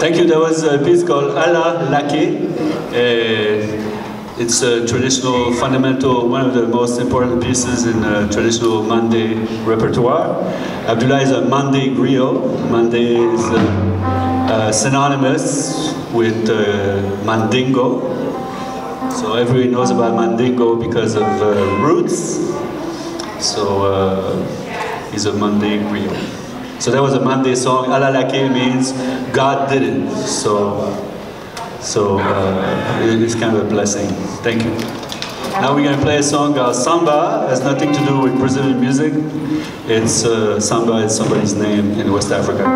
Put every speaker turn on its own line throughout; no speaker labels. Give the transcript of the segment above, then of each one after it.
Thank you. That was a piece called Ala Lake. It's a traditional, fundamental, one of the most important pieces in traditional Mande repertoire. Abdoulaye is a Mande griot. Mande is synonymous with Mandingo. So everybody knows about Mandingo because of roots. So he's a Mande griot. So that was a Mande song. Ala Lake means God did it. So it's kind of a blessing. Thank you. Now we're going to play a song called Samba. It has nothing to do with Brazilian music. It's Samba is somebody's name in West Africa.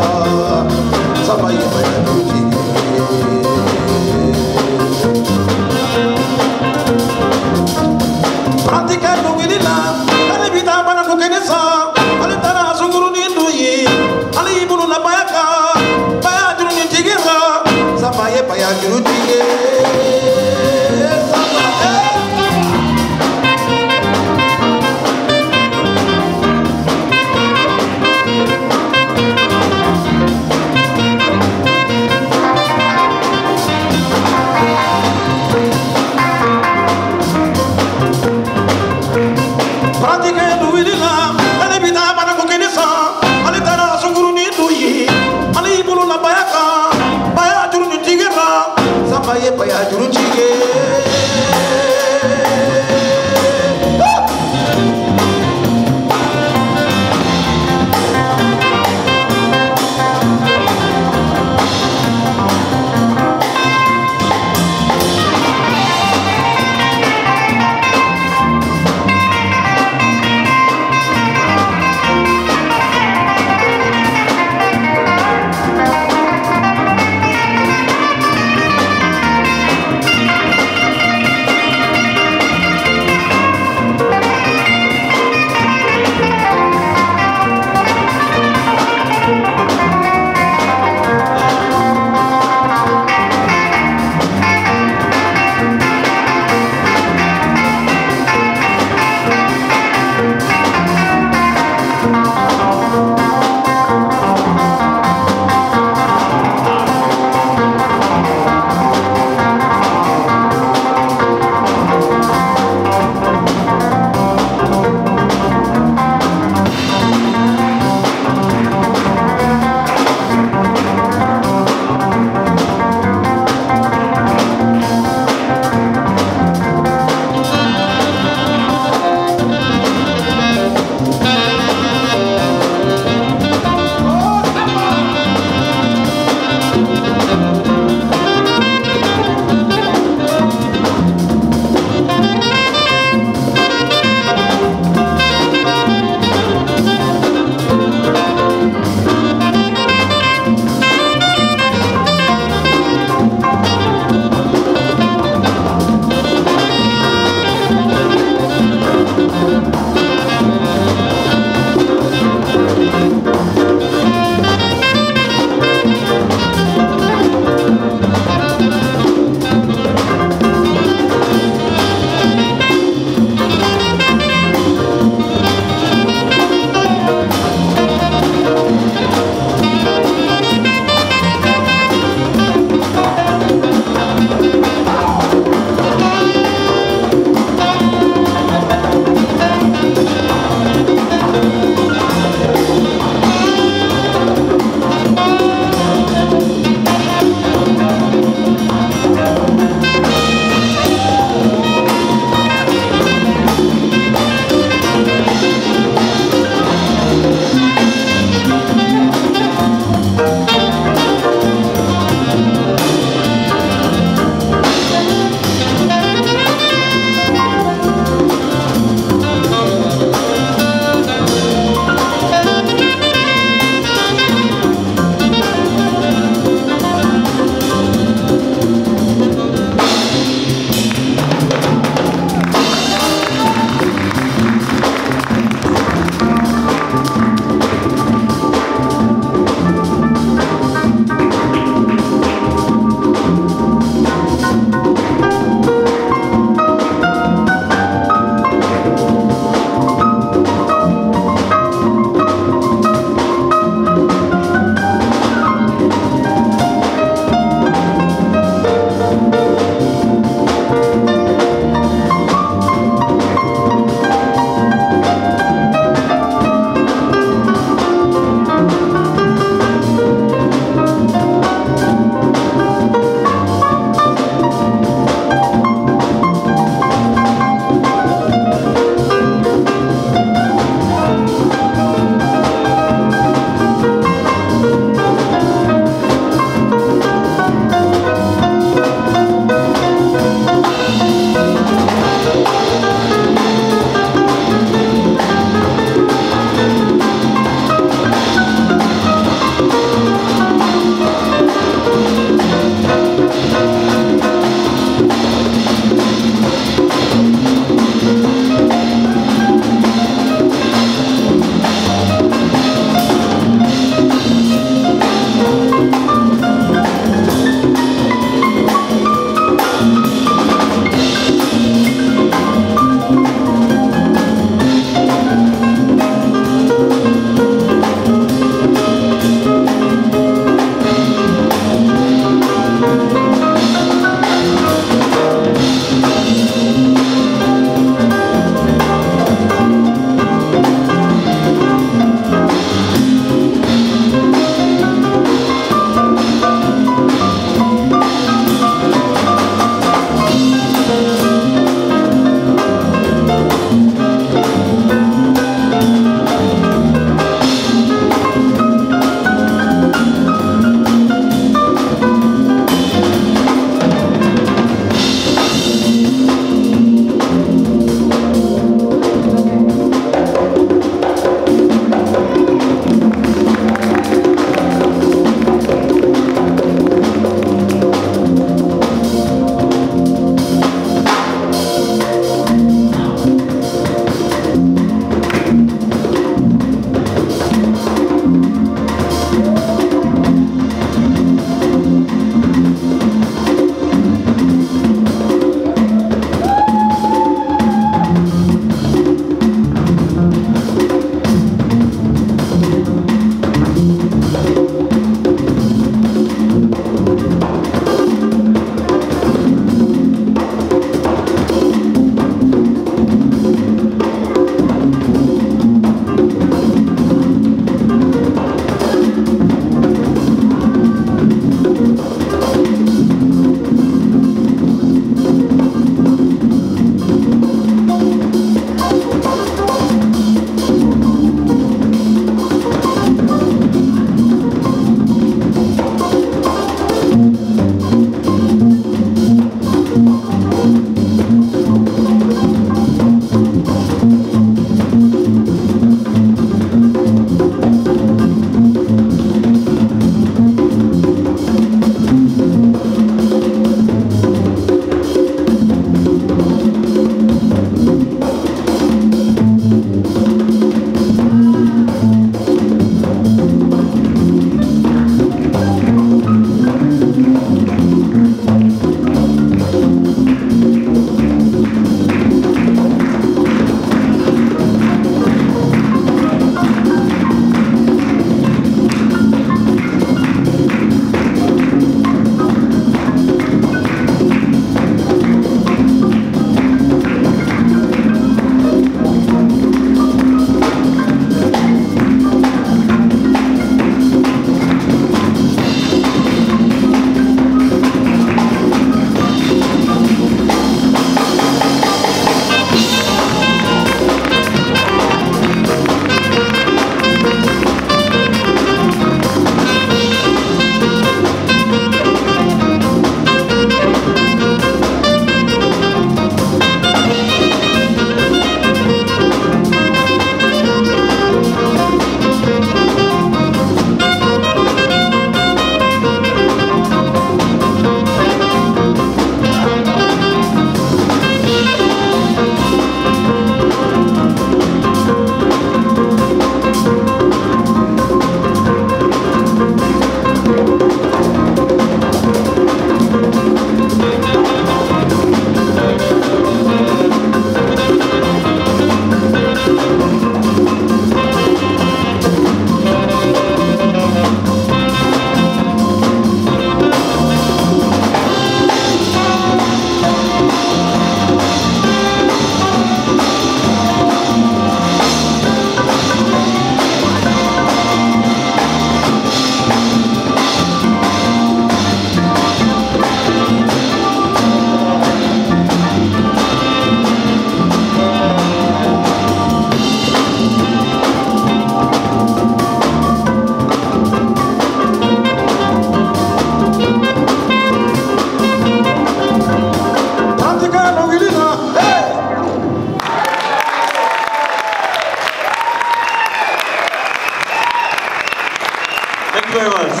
Thank you very much.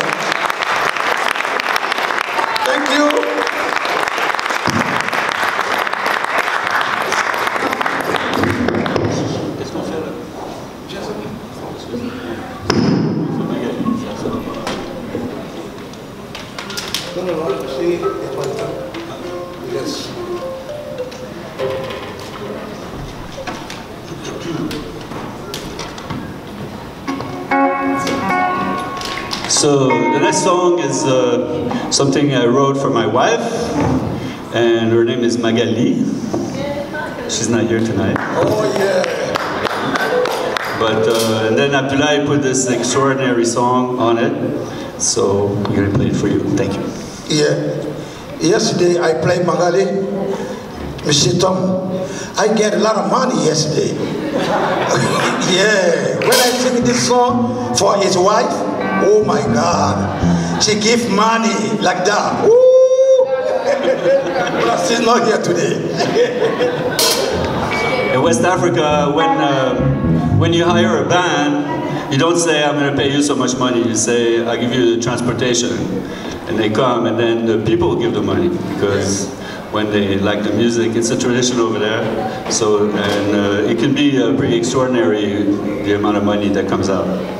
Thank you. Yes.
So the next song is something I wrote for my wife, and her name is Magali. She's not here tonight.
Oh yeah.
But and then Abdullah put this extraordinary song on it, so we're gonna play it for you. Thank you.
Yeah. Yesterday I played Magali. Mr. Tom, I get a lot of money yesterday. Yeah. When I sing this song for his wife, oh my God, she give money like that. Woo! But she's not here today.
In West Africa, when you hire a band, you don't say, I'm going to pay you so much money. You say, I'll give you the transportation. And they come, and then the people give the money, because when they like the music, it's a tradition over there. So, and it can be pretty extraordinary, the amount of money that comes out.